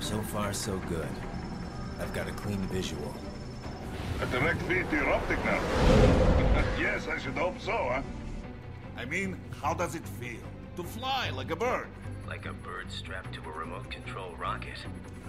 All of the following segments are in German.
So far, so good. I've got a clean visual. A direct feed to your optic now. Yes, I should hope so, huh? I mean, how does it feel? To fly like a bird? Like a bird strapped to a remote control rocket.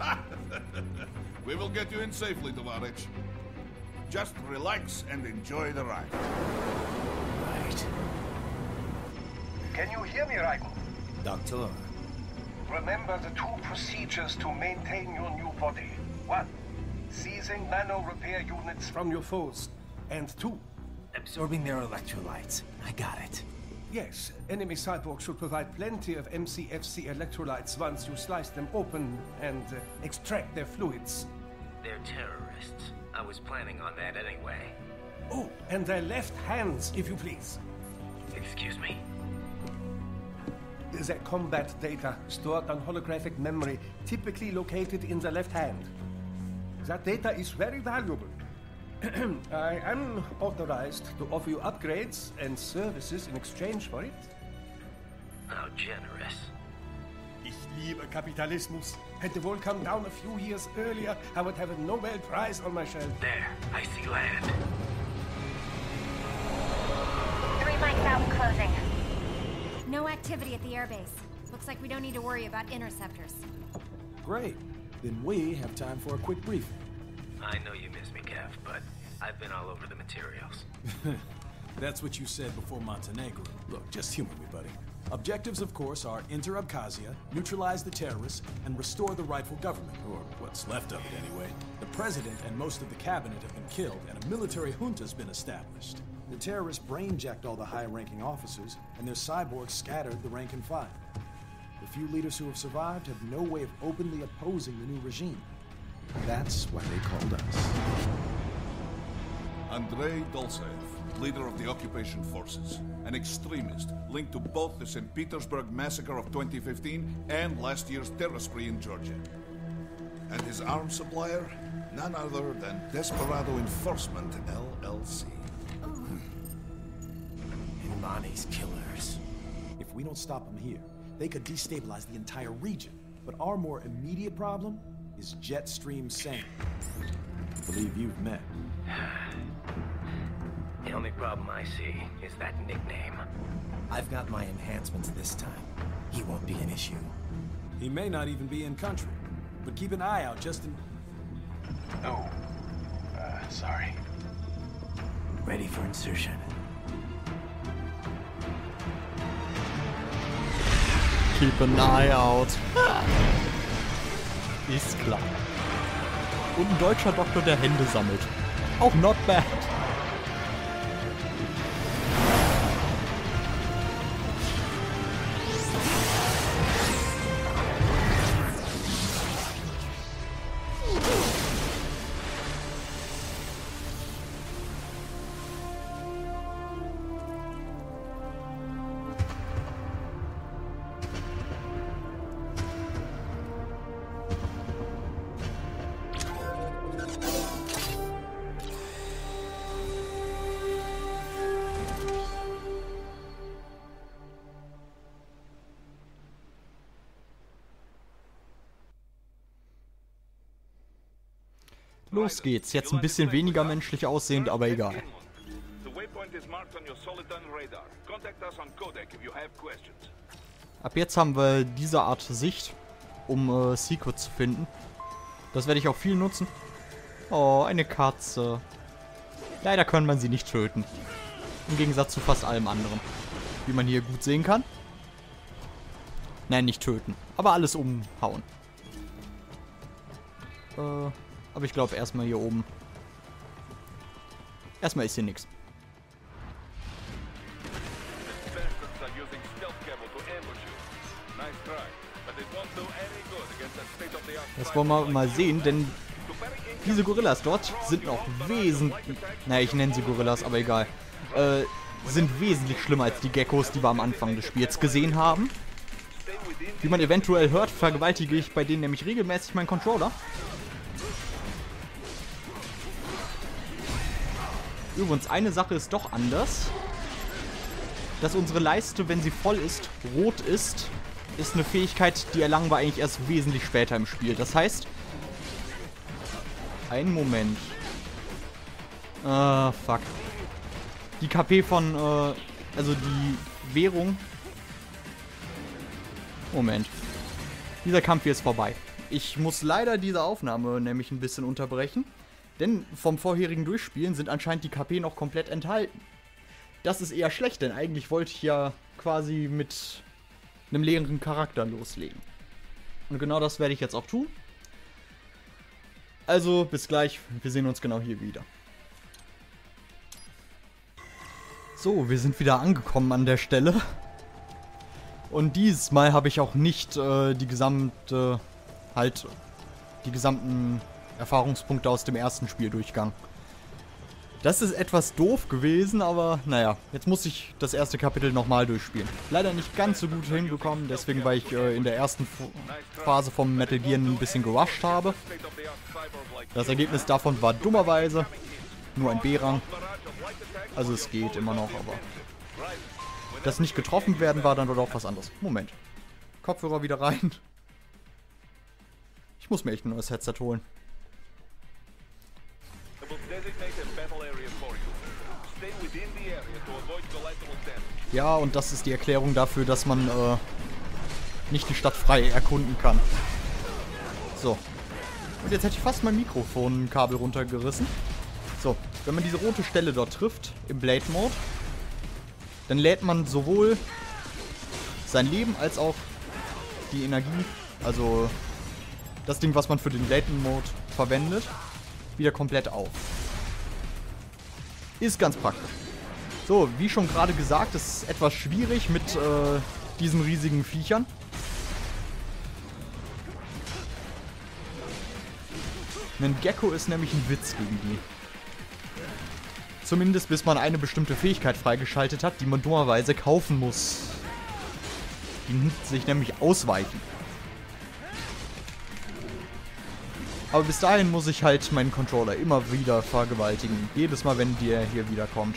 We will get you in safely, Tovarich. Just relax and enjoy the ride. Right. Can you hear me, Raiko? Doctor. Remember the two procedures to maintain your new body. 1. Seizing nano repair units from your foes. And 2. Absorbing their electrolytes. I got it. Yes, enemy cyborgs should provide plenty of MCFC electrolytes once you slice them open and extract their fluids. They're terrorists. I was planning on that anyway. Oh, and their left hands, if you please. Excuse me? The combat data stored on holographic memory, typically located in the left hand. That data is very valuable. I am authorized to offer you upgrades and services in exchange for it. How generous. Ich liebe Kapitalismus. Hätte wohl come down a few years earlier, I would have a Nobel Prize on my shelf. There, I see land. 3 mics out and closing. No activity at the airbase. Looks like we don't need to worry about interceptors. Great. Then we have time for a quick briefing. I know you miss me, Kev, but I've been all over the materials. That's what you said before Montenegro. Look, just humor me, buddy. Objectives, of course, are enter Abkhazia, neutralize the terrorists, and restore the rightful government, or what's left of it anyway. The president and most of the cabinet have been killed, and a military junta's been established. The terrorists brain-jacked all the high-ranking officers, and their cyborgs scattered the rank and file. The few leaders who have survived have no way of openly opposing the new regime. That's why they called us. Andrei Dolzaev, leader of the occupation forces, an extremist linked to both the St. Petersburg massacre of 2015 and last year's terror spree in Georgia. And his arms supplier, none other than Desperado Enforcement, LLC. Imani's killers. If we don't stop them here, they could destabilize the entire region. But our more immediate problem is Jetstream Sam. I believe you've met. The only problem I see is that nickname. I've got my enhancements this time. He won't be an issue. He may not even be in country, but keep an eye out just in... Oh. Sorry. Ready for insertion. Keep an eye out. Ist klar. Und ein deutscher Doktor, der Hände sammelt. Auch not bad. Los geht's. Jetzt ein bisschen weniger menschlich aussehend, aber egal. Ab jetzt haben wir diese Art Sicht, um Secrets zu finden. Das werde ich auch viel nutzen. Oh, eine Katze. Leider kann man sie nicht töten. Im Gegensatz zu fast allem anderen. Wie man hier gut sehen kann. Nein, nicht töten. Aber alles umhauen. Aber ich glaube erstmal hier oben. Erstmal ist hier nichts. Das wollen wir mal sehen, denn diese Gorillas dort sind noch wesentlich... Naja, ich nenne sie Gorillas, aber egal. Sind wesentlich schlimmer als die Geckos, die wir am Anfang des Spiels gesehen haben. Wie man eventuell hört, vergewaltige ich bei denen nämlich regelmäßig meinen Controller. Übrigens, eine Sache ist doch anders. Dass unsere Leiste, wenn sie voll ist, rot ist. ist eine Fähigkeit, die erlangen wir eigentlich erst wesentlich später im Spiel. Das heißt... Einen Moment. Fuck. Die KP von, also die Währung... Moment. Dieser Kampf hier ist vorbei. Ich muss leider diese Aufnahme nämlich ein bisschen unterbrechen. Denn vom vorherigen Durchspielen sind anscheinend die KP noch komplett enthalten. Das ist eher schlecht, denn eigentlich wollte ich ja quasi mit einem leeren Charakter loslegen. Und genau das werde ich jetzt auch tun. Also, bis gleich. Wir sehen uns genau hier wieder. So, wir sind wieder angekommen an der Stelle. Und dieses Mal habe ich auch nicht die gesamten Erfahrungspunkte aus dem ersten Spieldurchgang. Das ist etwas doof gewesen, aber naja, jetzt muss ich das erste Kapitel nochmal durchspielen. Leider nicht ganz so gut hinbekommen, deswegen, weil ich in der ersten Phase vom Metal Gear ein bisschen gerusht habe. Das Ergebnis davon war dummerweise nur ein B-Rang. Also es geht immer noch, aber das nicht getroffen werden war dann doch was anderes. Moment. Kopfhörer wieder rein. Ich muss mir echt ein neues Headset holen. Ja, und das ist die Erklärung dafür, dass man nicht die Stadt frei erkunden kann. So. Und jetzt hätte ich fast mein Mikrofonkabel runtergerissen. So, wenn man diese rote Stelle dort trifft, im Blade Mode, dann lädt man sowohl sein Leben als auch die Energie, also das Ding, was man für den Blade Mode verwendet, wieder komplett auf. Ist ganz praktisch. So, wie schon gerade gesagt, ist es etwas schwierig mit diesen riesigen Viechern. Ein Gecko ist nämlich ein Witz gegen die. Zumindest bis man eine bestimmte Fähigkeit freigeschaltet hat, die man dummerweise kaufen muss. Die nimmt sich nämlich ausweichen. Aber bis dahin muss ich halt meinen Controller immer wieder vergewaltigen. Jedes Mal, wenn der hier wiederkommt.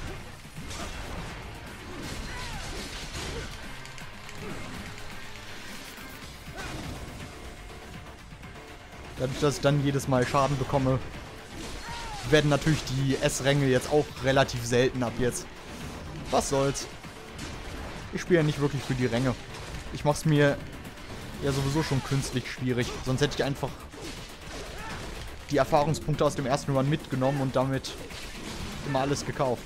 Dadurch, dass ich dann jedes Mal Schaden bekomme, werden natürlich die S-Ränge jetzt auch relativ selten ab jetzt. Was soll's. Ich spiele ja nicht wirklich für die Ränge. Ich mach's mir ja sowieso schon künstlich schwierig. Sonst hätte ich einfach die Erfahrungspunkte aus dem ersten Run mitgenommen und damit immer alles gekauft.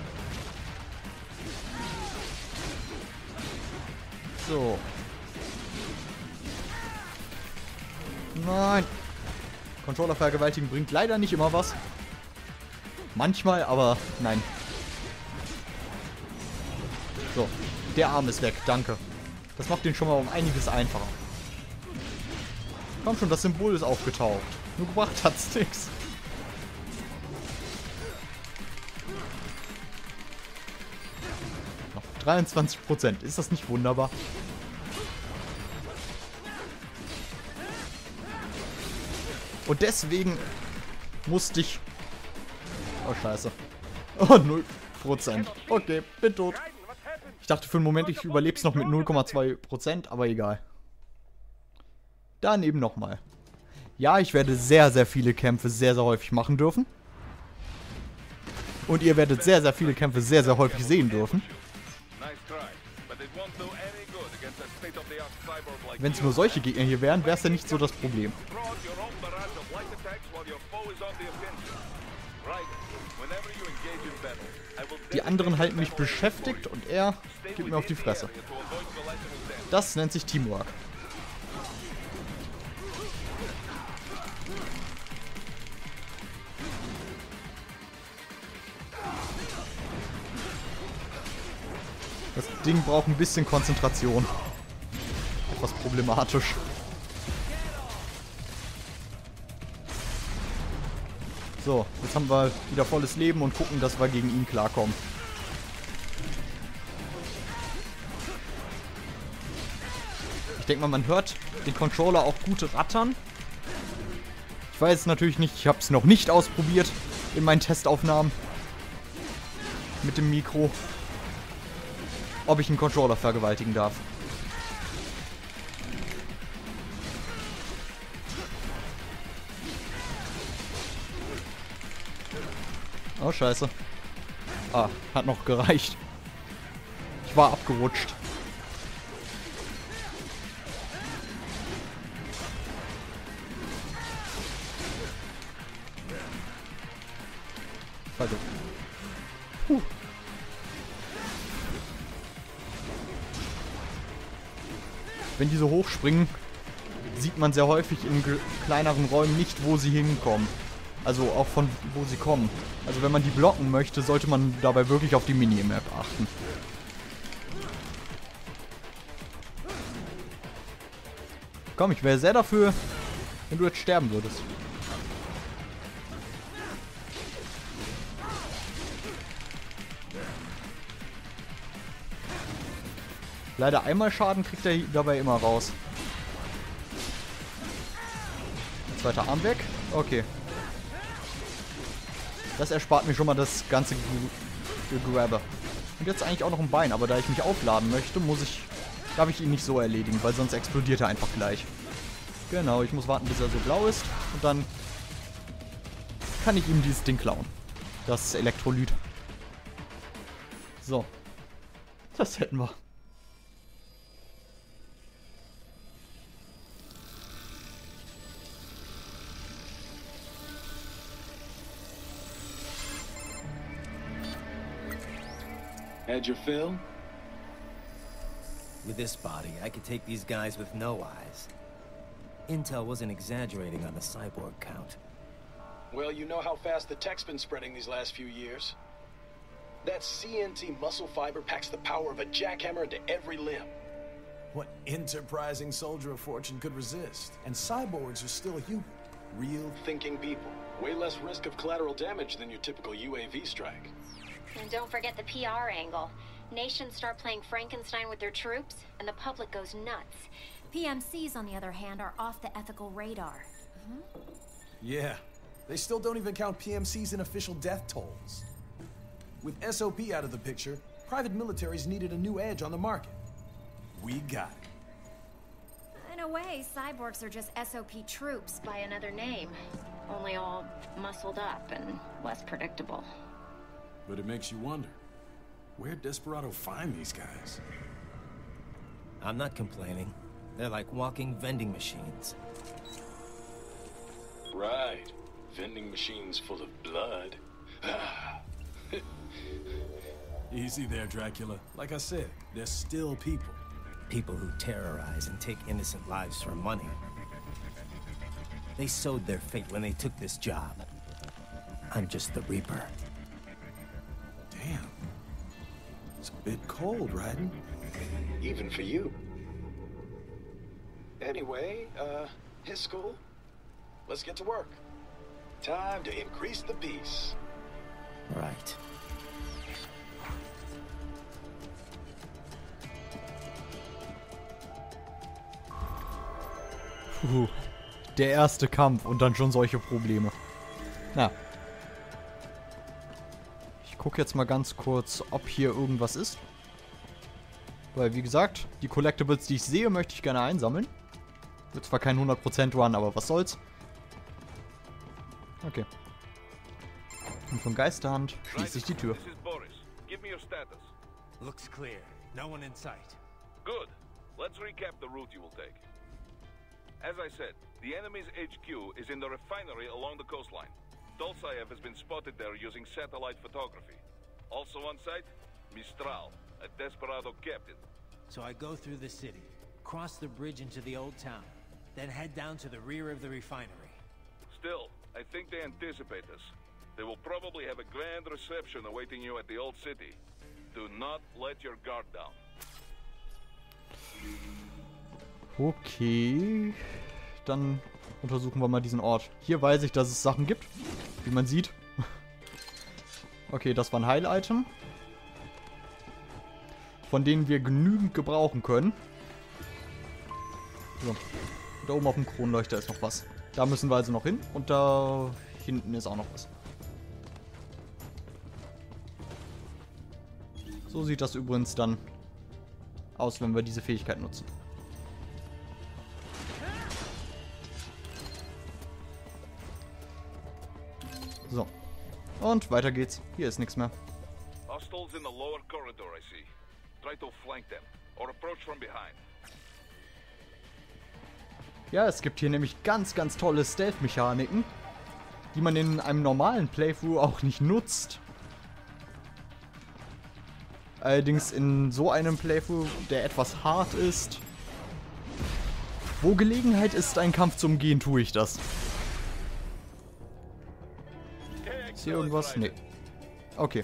So. Nein. Controller vergewaltigen bringt leider nicht immer was. Manchmal, aber nein. So. Der Arm ist weg, danke. Das macht den schon mal um einiges einfacher. Komm schon, das Symbol ist aufgetaucht. Nur gebracht hat's nix. Noch 23%. Ist das nicht wunderbar? Und deswegen musste ich... Oh, scheiße. Oh, 0%. Okay, bin tot. Ich dachte für einen Moment, ich überlebe es noch mit 0,2%, aber egal. Dann eben nochmal. Ja, ich werde sehr, sehr viele Kämpfe sehr, sehr häufig machen dürfen. Und ihr werdet sehr, sehr viele Kämpfe sehr, sehr häufig sehen dürfen. Wenn es nur solche Gegner hier wären, wäre es ja nicht so das Problem. Die anderen halten mich beschäftigt und er gibt mir auf die Fresse. Das nennt sich Teamwork. Das Ding braucht ein bisschen Konzentration. Etwas problematisch. So, jetzt haben wir wieder volles Leben und gucken, dass wir gegen ihn klarkommen. Ich denke mal, man hört den Controller auch gut rattern. Ich weiß natürlich nicht, ich habe es noch nicht ausprobiert in meinen Testaufnahmen mit dem Mikro, ob ich einen Controller vergewaltigen darf. Oh, scheiße. Ah, hat noch gereicht. Ich war abgerutscht. Also. Wenn die so hochspringen, sieht man sehr häufig in kleineren Räumen nicht, wo sie hinkommen. Also auch von wo sie kommen. Also wenn man die blocken möchte, sollte man dabei wirklich auf die Minimap achten. Komm, ich wäre sehr dafür, wenn du jetzt sterben würdest. Leider einmal Schaden kriegt er dabei immer raus. Zweiter Arm weg. Okay. Das erspart mir schon mal das ganze Grabber. Und jetzt eigentlich auch noch ein Bein, aber da ich mich aufladen möchte, darf ich ihn nicht so erledigen, weil sonst explodiert er einfach gleich. Genau, ich muss warten, bis er so blau ist und dann kann ich ihm dieses Ding klauen. Das Elektrolyt. So. Das hätten wir. Had your fill? With this body, I could take these guys with no eyes. Intel wasn't exaggerating on the cyborg count. Well, you know how fast the tech's been spreading these last few years. That CNT muscle fiber packs the power of a jackhammer into every limb. What enterprising soldier of fortune could resist? And cyborgs are still human. Real thinking people. Way less risk of collateral damage than your typical UAV strike. And don't forget the PR angle. Nations start playing Frankenstein with their troops, and the public goes nuts. PMCs, on the other hand, are off the ethical radar. Yeah, they still don't even count PMCs in official death tolls. With SOP out of the picture, private militaries needed a new edge on the market. We got it. In a way, cyborgs are just SOP troops by another name. Only all muscled up and less predictable. But it makes you wonder, where'd Desperado find these guys? I'm not complaining. They're like walking vending machines. Right. Vending machines full of blood. Easy there, Dracula. Like I said, they're still people. People who terrorize and take innocent lives for money. They sowed their fate when they took this job. I'm just the Reaper. Damn. It's a bit cold, Raiden. Even for you. Anyway, his school. Let's get to work. Time to increase the peace. Right. Puh. Der erste Kampf und dann schon solche Probleme. Na. Ich gucke jetzt mal ganz kurz, ob hier irgendwas ist. Weil, wie gesagt, die Collectibles, die ich sehe, möchte ich gerne einsammeln. Wird zwar kein 100% Run, aber was soll's. Okay. Und von Geisterhand schließe ich die Tür. Looks clear. No one in sight. Good. Let's recap the route you will take. As I said, the enemy's HQ is in the refinery along the coastline. Dolzaev has been spotted there using satellite photography. Also on site, Mistral, a Desperado captain. So I go through the city, cross the bridge into the old town, then head down to the rear of the refinery. Still, I think they anticipate us. They will probably have a grand reception awaiting you at the old city. Do not let your guard down. Okay. Dann untersuchen wir mal diesen Ort. Hier weiß ich, dass es Sachen gibt, wie man sieht. Okay, das war ein Heil-Item, von denen wir genügend gebrauchen können. So. Da oben auf dem Kronleuchter ist noch was. Da müssen wir also noch hin. Und da hinten ist auch noch was. So sieht das übrigens dann aus, wenn wir diese Fähigkeit nutzen. So. Und weiter geht's. Hier ist nichts mehr. Hostiles in the lower corridor, I see. Try to flank them or approach from behind. Ja, es gibt hier nämlich ganz, ganz tolle Stealth-Mechaniken, die man in einem normalen Playthrough auch nicht nutzt. Allerdings in so einem Playthrough, der etwas hart ist, wo Gelegenheit ist, einen Kampf zu umgehen, tue ich das. Ist hier irgendwas? Nee. Okay.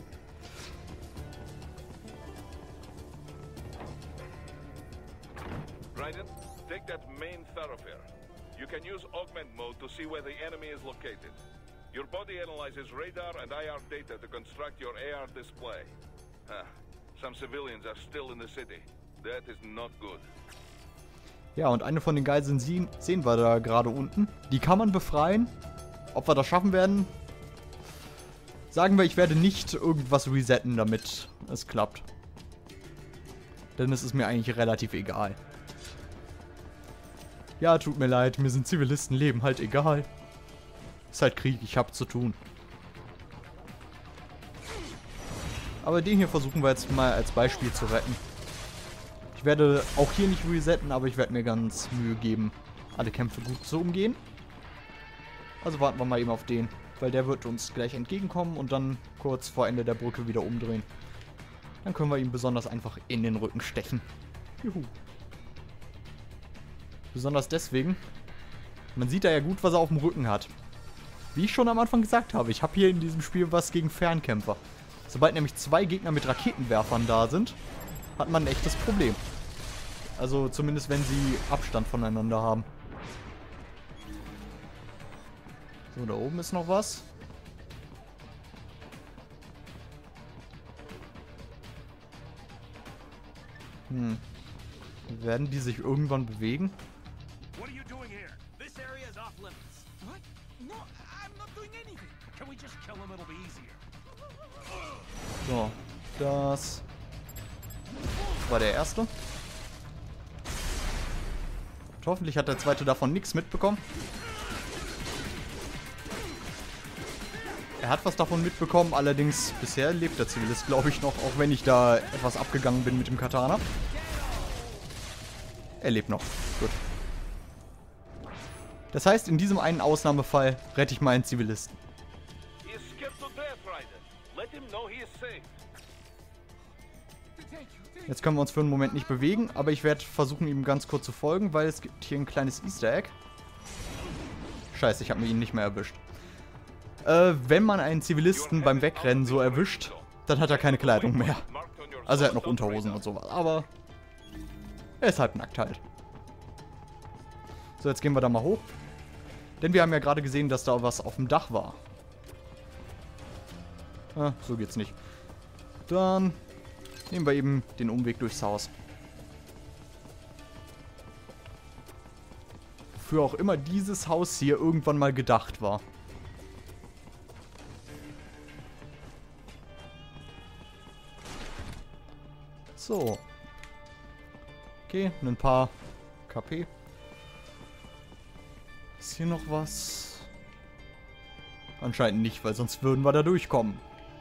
Raiden, take that main thoroughfare. You can use augment mode to see where the enemy is located. Your body analyzes radar and IR data to construct your AR display. Some civilians are still in the city. That is not good. Ja, und eine von den Geiseln sehen wir da gerade unten. Die kann man befreien. Ob wir das schaffen werden? Sagen wir, ich werde nicht irgendwas resetten, damit es klappt. Denn es ist mir eigentlich relativ egal. Ja, tut mir leid, mir sind Zivilistenleben halt egal. Ist halt Krieg, ich hab zu tun. Aber den hier versuchen wir jetzt mal als Beispiel zu retten. Ich werde auch hier nicht resetten, aber ich werde mir ganz Mühe geben, alle Kämpfe gut zu umgehen. Also warten wir mal eben auf den, weil der wird uns gleich entgegenkommen und dann kurz vor Ende der Brücke wieder umdrehen. Dann können wir ihm besonders einfach in den Rücken stechen. Juhu. Besonders deswegen, man sieht da ja gut, was er auf dem Rücken hat. Wie ich schon am Anfang gesagt habe, ich habe hier in diesem Spiel was gegen Fernkämpfer. Sobald nämlich 2 Gegner mit Raketenwerfern da sind, hat man ein echtes Problem. Also zumindest, wenn sie Abstand voneinander haben. So, da oben ist noch was. Werden die sich irgendwann bewegen? What are you doing here? This area is off limits. What? No, I'm not doing anything. Can we just kill him? It'll be easier. So, das war der erste. Und hoffentlich hat der zweite davon nichts mitbekommen. Er hat was davon mitbekommen, allerdings bisher lebt der Zivilist, glaube ich, noch, auch wenn ich da etwas abgegangen bin mit dem Katana. Er lebt noch. Gut. Das heißt, in diesem einen Ausnahmefall rette ich meinen Zivilisten. Jetzt können wir uns für einen Moment nicht bewegen, aber ich werde versuchen, ihm ganz kurz zu folgen, weil es gibt hier ein kleines Easter Egg. Scheiße, ich habe mir ihn nicht mehr erwischt. Wenn man einen Zivilisten beim Wegrennen so erwischt, dann hat er keine Kleidung mehr. Also er hat noch Unterhosen und sowas, aber er ist halb nackt halt. So, jetzt gehen wir da mal hoch. Denn wir haben ja gerade gesehen, dass da was auf dem Dach war. Ah, so geht's nicht. Dann nehmen wir eben den Umweg durchs Haus. Wofür auch immer dieses Haus hier irgendwann mal gedacht war. So. Okay, ein paar KP. Ist hier noch was? Anscheinend nicht, weil sonst würden wir da durchkommen.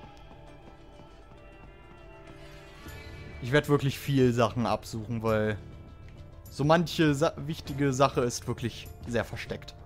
Ich werde wirklich viel Sachen absuchen, weil so manche wichtige Sache ist wirklich sehr versteckt.